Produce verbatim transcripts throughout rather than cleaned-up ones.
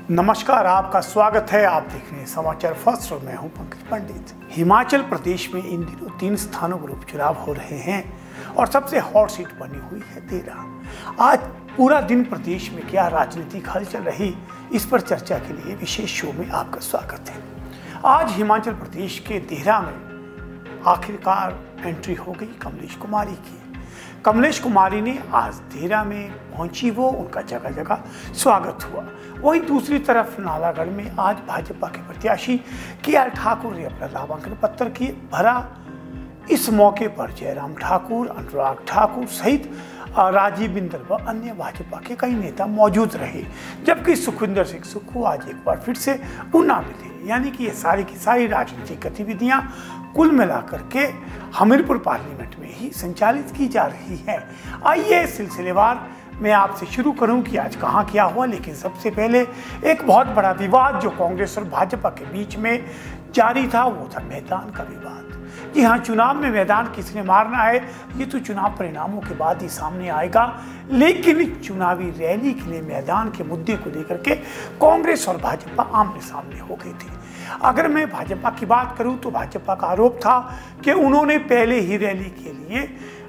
नमस्कार, आपका स्वागत है। आप देख रहे हैं समाचार फर्स्ट और मैं हूं पंकज पंडित। हिमाचल प्रदेश में इन दिनों तीन स्थानों पर उपचुनाव हो रहे हैं और सबसे हॉट सीट बनी हुई है देहरा। आज पूरा दिन प्रदेश में क्या राजनीतिक हलचल रही, इस पर चर्चा के लिए विशेष शो में आपका स्वागत है। आज हिमाचल प्रदेश के देहरा में आखिरकार एंट्री हो गई कमलेश कुमारी की। कमलेश कुमारी ने आज देहरा में पहुंची, वो उनका जगह जगह स्वागत हुआ। वहीं दूसरी तरफ नालागढ़ में आज भाजपा के प्रत्याशी के एल ठाकुर ने अपना नामांकन पत्र किए भरा। इस मौके पर जयराम ठाकुर, अनुराग ठाकुर सहित राजीव बिंदल व अन्य भाजपा के कई नेता मौजूद रहे, जबकि सुखविंदर सिंह सुक्खू आज एक बार फिर से ऊना में थे। यानी कि ये सारी की सारी राजनीतिक गतिविधियां कुल मिलाकर के हमीरपुर पार्लियामेंट में ही संचालित की जा रही है। आइए सिलसिलेवार मैं आपसे शुरू करूं कि आज कहां क्या हुआ, लेकिन सबसे पहले एक बहुत बड़ा विवाद जो कांग्रेस और भाजपा के बीच में जारी था, वो था मैदान का विवाद। जी हाँ, चुनाव में मैदान किसने मारना है ये तो चुनाव परिणामों के बाद ही सामने आएगा, लेकिन चुनावी रैली के लिए मैदान के मुद्दे को लेकर के कांग्रेस और भाजपा आमने सामने हो गई थी। अगर मैं भाजपा की बात करूं तो भाजपा का आरोप था कि उन्होंने पहले ही रैली के लिए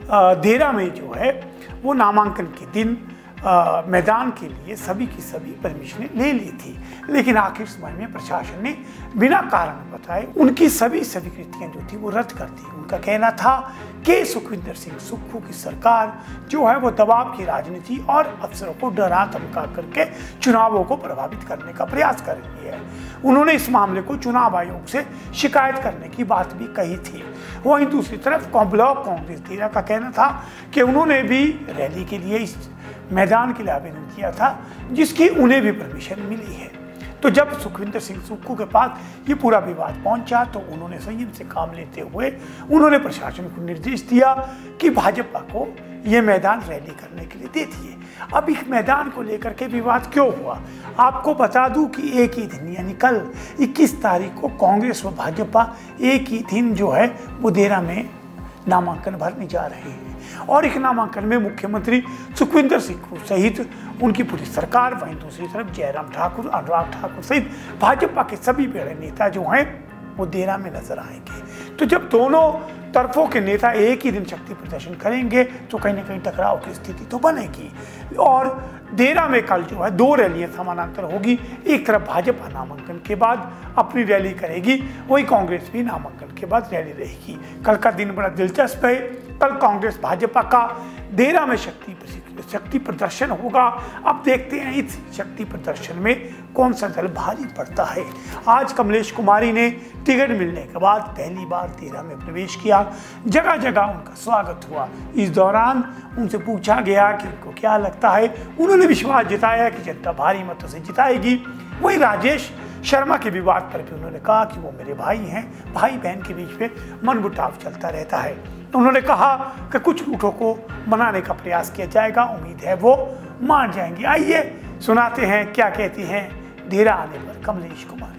देहरा में जो है वो नामांकन के दिन आ, मैदान के लिए सभी की सभी परमिशनें ले ली थी, लेकिन आखिर समय में प्रशासन ने बिना कारण बताए उनकी सभी स्वीकृतियां जो थी वो रद्द कर दी। उनका कहना था कि सुखविंदर सिंह सुक्खू की सरकार जो है वो दबाव की राजनीति और अफसरों को डरा धमका करके चुनावों को प्रभावित करने का प्रयास कर रही है। उन्होंने इस मामले को चुनाव आयोग से शिकायत करने की बात भी कही थी। वहीं दूसरी तरफ ब्लॉक कांग्रेस देहरा का कहना था कि उन्होंने भी रैली के लिए इस मैदान के लिए आवेदन किया था, जिसकी उन्हें भी परमिशन मिली है। तो जब सुखविंदर सिंह सुक्खू के पास ये पूरा विवाद पहुंचा तो उन्होंने संयम से काम लेते हुए उन्होंने प्रशासन को निर्देश दिया कि भाजपा को ये मैदान रैली करने के लिए दे दिए। अब इस मैदान को लेकर के विवाद क्यों हुआ, आपको बता दूं कि एक ही दिन यानी कल इक्कीस तारीख को कांग्रेस व भाजपा एक ही दिन जो है वो देहरा में नामांकन भरने जा रहे हैं और एक नामांकन में मुख्यमंत्री सुखविंदर सिंह सहित उनकी पूरी सरकार, वहीं दूसरी तरफ जयराम ठाकुर, अनुराग ठाकुर सहित भाजपा के सभी बड़े नेता जो हैं वो देहरा में नजर आएंगे। तो जब दोनों तरफों के नेता एक ही दिन शक्ति प्रदर्शन करेंगे तो कहीं ना कहीं टकराव की स्थिति तो बनेगी। और देहरा में कल जो है दो रैलियां समानांतर होगी। एक तरफ भाजपा नामांकन के बाद अपनी रैली करेगी, वही कांग्रेस भी नामांकन के बाद रैली रहेगी। कल का दिन बड़ा दिलचस्प है। कल कांग्रेस भाजपा का देहरा में शक्ति शक्ति प्रदर्शन होगा। अब देखते हैं इस शक्ति प्रदर्शन में कौन सा दल भारी पड़ता है। आज कमलेश कुमारी ने टिकट मिलने के बाद पहली बार देहरा में प्रवेश किया, जगह जगह उनका स्वागत हुआ। इस दौरान उनसे पूछा गया कि उनको क्या लगता है, उन्होंने विश्वास जताया कि जनता भारी मतों से जिताएगी। वहीं राजेश शर्मा के विवाद पर भी उन्होंने कहा कि वो मेरे भाई हैं, भाई बहन के बीच में मनमुटाव चलता रहता है। उन्होंने कहा कि कुछ रूठों को मनाने का प्रयास किया जाएगा, उम्मीद है वो मान जाएंगे। आइए सुनाते हैं क्या कहती हैं देहरा आने पर कमलेश कुमारी।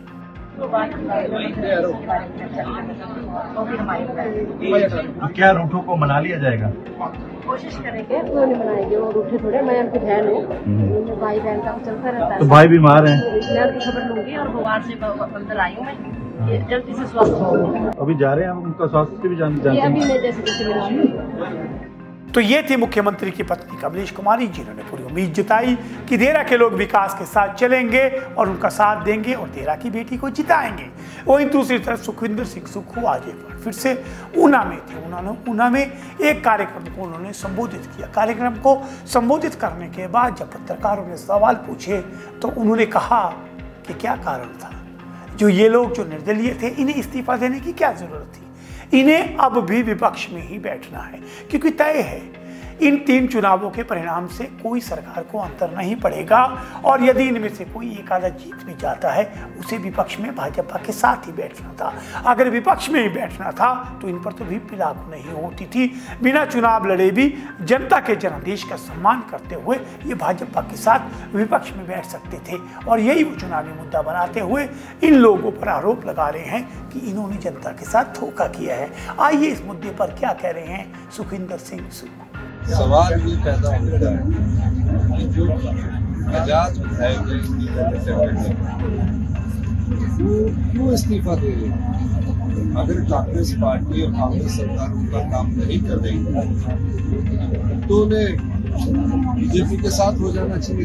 क्या रूठों को मना लिया जाएगा? कोशिश करेंगे, क्यों नहीं मनाएंगे। वो रूठे थोड़े, मैं उनकी बहन हूँ, भाई बहन का चलता रहता है। तो भाई बीमार हैं, मैं उनकी खबर लूंगी और बुखार से अंदर आई हूँ मैं, जल्दी से स्वस्थ होंगे। अभी जा रहे हैं हम, उनका स्वास्थ्य भी जान जानते हैं। अभी मैं जैसे जैसे मिला। तो ये थी मुख्यमंत्री की पत्नी कमलेश कुमारी, जिन्होंने पूरी उम्मीद जताई कि देहरा के लोग विकास के साथ चलेंगे और उनका साथ देंगे और देहरा की बेटी को जिताएंगे। वहीं दूसरी तरफ सुखविंदर सिंह सुक्खू आज एक बार फिर से ऊना में थे। उन्होंने ऊना में एक कार्यक्रम को उन्होंने संबोधित किया। कार्यक्रम को संबोधित करने के बाद जब पत्रकारों ने सवाल पूछे तो उन्होंने कहा कि क्या कारण था, जो ये लोग जो निर्दलीय थे इन्हें इस्तीफा देने की क्या जरूरत थी, इन्हें अब भी विपक्ष में ही बैठना है, क्योंकि तय है इन तीन चुनावों के परिणाम से कोई सरकार को अंतर नहीं पड़ेगा और यदि इनमें से कोई एक आधा जीत भी जाता है उसे विपक्ष में भाजपा के साथ ही बैठना था। अगर विपक्ष में ही बैठना था तो इन पर तो भी लागू नहीं होती थी। बिना चुनाव लड़े भी जनता के जनादेश का सम्मान करते हुए ये भाजपा के साथ विपक्ष में बैठ सकते थे और यही वो चुनावी मुद्दा बनाते हुए इन लोगों पर आरोप लगा रहे हैं कि इन्होंने जनता के साथ धोखा किया है। आइए इस मुद्दे पर क्या कह रहे हैं सुखविंदर सिंह सुक्खू। सवाल ये पैदा होता है कि जो आजाद विधायक जो इस्तीफा देते हैं वो क्यों इस्तीफा दे रहे हैं? अगर कांग्रेस पार्टी और कांग्रेस सरकार उनका काम नहीं कर रही तो उन्हें बीजेपी के साथ हो जाना चाहिए।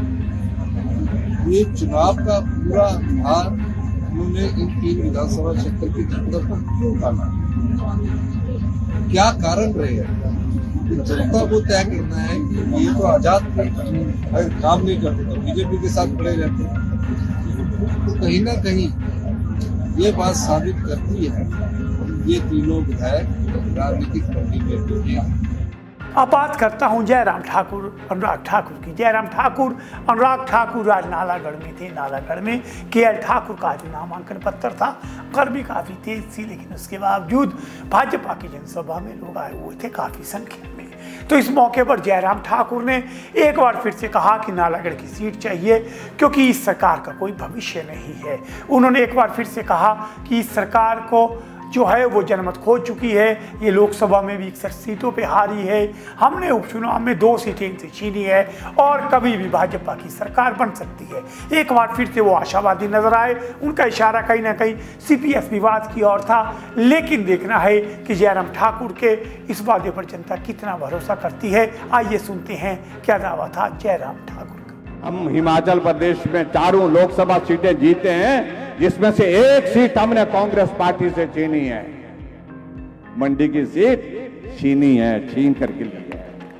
ये चुनाव का पूरा भार उन्होंने इन तीन विधानसभा क्षेत्र की जनता पर क्यों डाला? क्या कारण रहे हैं? जनता को तय करना है कि ये तो आजाद थे, अगर काम नहीं करते तो बीजेपी के साथ खड़े रहते। तो कहीं ना कहीं ये बात साबित करती है ये तीनों विधायक राजनीतिक पार्टी में जुटे हैं। अब बात करता हूं जयराम ठाकुर, अनुराग ठाकुर की। जयराम ठाकुर, अनुराग ठाकुर आज नालागढ़ में थे। नालागढ़ में के एल ठाकुर का जो नामांकन पत्र था, गर्मी काफ़ी तेज थी, लेकिन उसके बावजूद भाजपा की जनसभा में लोग आए हुए थे काफ़ी संख्या में। तो इस मौके पर जयराम ठाकुर ने एक बार फिर से कहा कि नालागढ़ की सीट चाहिए क्योंकि इस सरकार का कोई भविष्य नहीं है। उन्होंने एक बार फिर से कहा कि इस सरकार को जो है वो जनमत खो चुकी है, ये लोकसभा में भी इकसठ सीटों पे हारी है, हमने उपचुनाव में दो सीटें इनसे छीनी है और कभी भी भाजपा की सरकार बन सकती है। एक बार फिर से वो आशावादी नजर आए। उनका इशारा कहीं ना कहीं सीपीएस विवाद की ओर था, लेकिन देखना है कि जयराम ठाकुर के इस वादे पर जनता कितना भरोसा करती है। आइए सुनते हैं क्या दावा था जयराम ठाकुर का। हम हिमाचल प्रदेश में चारों लोकसभा सीटें जीते हैं, जिसमें से एक सीट हमने कांग्रेस पार्टी से छीनी है। मंडी की सीट छीनी है, छीन करके ली है।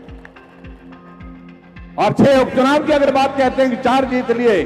और छह उपचुनाव की अगर बात कहते हैं कि चार जीत लिए,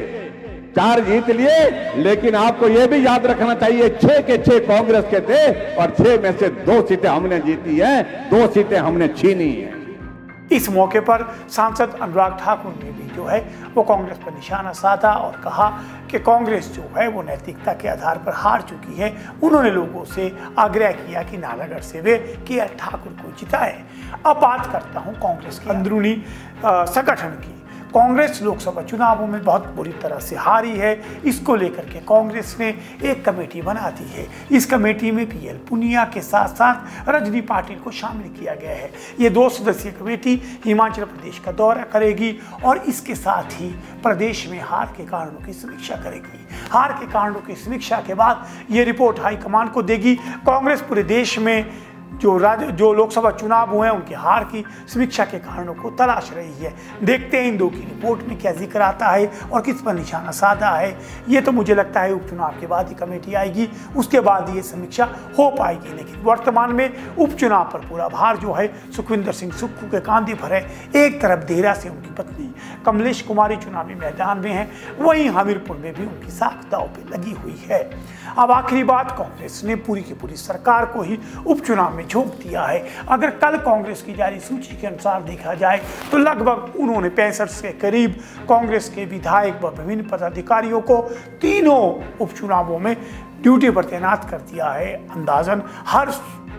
चार जीत लिए, लेकिन आपको यह भी याद रखना चाहिए छह के छह कांग्रेस के थे और छह में से दो सीटें हमने जीती है, दो सीटें हमने छीनी है। इस मौके पर सांसद अनुराग ठाकुर ने भी जो है वो कांग्रेस पर निशाना साधा और कहा कि कांग्रेस जो है वो नैतिकता के आधार पर हार चुकी है। उन्होंने लोगों से आग्रह किया कि नालागढ़ से वे के एल ठाकुर को जिताएं। अब बात करता हूं कांग्रेस के अंदरूनी संगठन की। कांग्रेस लोकसभा चुनावों में बहुत बुरी तरह से हारी है। इसको लेकर के कांग्रेस ने एक कमेटी बना दी है। इस कमेटी में पीएल पुनिया के साथ साथ रजनी पाटिल को शामिल किया गया है। ये दो सदस्यीय कमेटी हिमाचल प्रदेश का दौरा करेगी और इसके साथ ही प्रदेश में हार के कारणों की समीक्षा करेगी। हार के कारणों की समीक्षा के बाद ये रिपोर्ट हाईकमान को देगी। कांग्रेस पूरे देश में जो राज्य जो लोकसभा चुनाव हुए हैं उनकी हार की समीक्षा के कारणों को तलाश रही है। देखते हैं इन दो की रिपोर्ट में क्या जिक्र आता है और किस पर निशाना साधा है। ये तो मुझे लगता है उपचुनाव के बाद ही कमेटी आएगी, उसके बाद ये समीक्षा हो पाएगी। लेकिन वर्तमान में उपचुनाव पर पूरा भार जो है सुखविंदर सिंह सुक्खू के कांधे पर है। एक तरफ देहरा से उनकी पत्नी कमलेश कुमारी चुनावी मैदान में है, वहीं हमीरपुर में भी उनकी साख दांव पे लगी हुई है। अब आखिरी बात, कांग्रेस ने पूरी की पूरी सरकार को ही उपचुनाव में झोंक दिया है। अगर कल कांग्रेस की जारी सूची के अनुसार देखा जाए तो लगभग उन्होंने पैंसठ के करीब कांग्रेस के विधायक व विभिन्न पदाधिकारियों को तीनों उपचुनावों में ड्यूटी पर तैनात कर दिया है। अंदाजन हर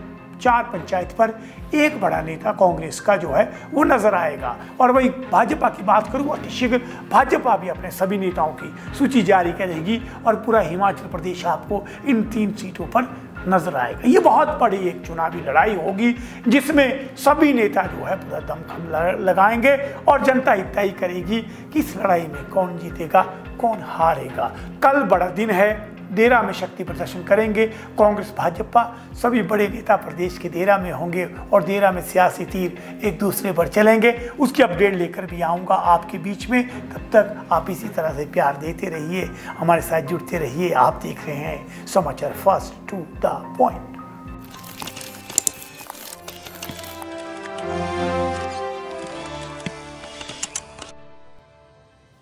चार पंचायत पर एक बड़ा नेता कांग्रेस का जो है वो नजर आएगा। और वही भाजपा की बात करूँ, अति शीघ्र भाजपा भी अपने सभी नेताओं की सूची जारी करेगी और पूरा हिमाचल प्रदेश आपको इन तीन सीटों पर नजर आएगा। ये बहुत बड़ी एक चुनावी लड़ाई होगी जिसमें सभी नेता जो है पूरा दमखम लगाएंगे और जनता ही तय करेगी कि इस लड़ाई में कौन जीतेगा कौन हारेगा। कल बड़ा दिन है, देरा में शक्ति प्रदर्शन करेंगे कांग्रेस भाजपा। सभी बड़े नेता प्रदेश के देरा में होंगे और देरा में सियासी तीर एक दूसरे पर चलेंगे। उसकी अपडेट लेकर भी आऊँगा आपके बीच में। तब तक आप इसी तरह से प्यार देते रहिए, हमारे साथ जुड़ते रहिए। आप देख रहे हैं समाचार फर्स्ट टू द पॉइंट।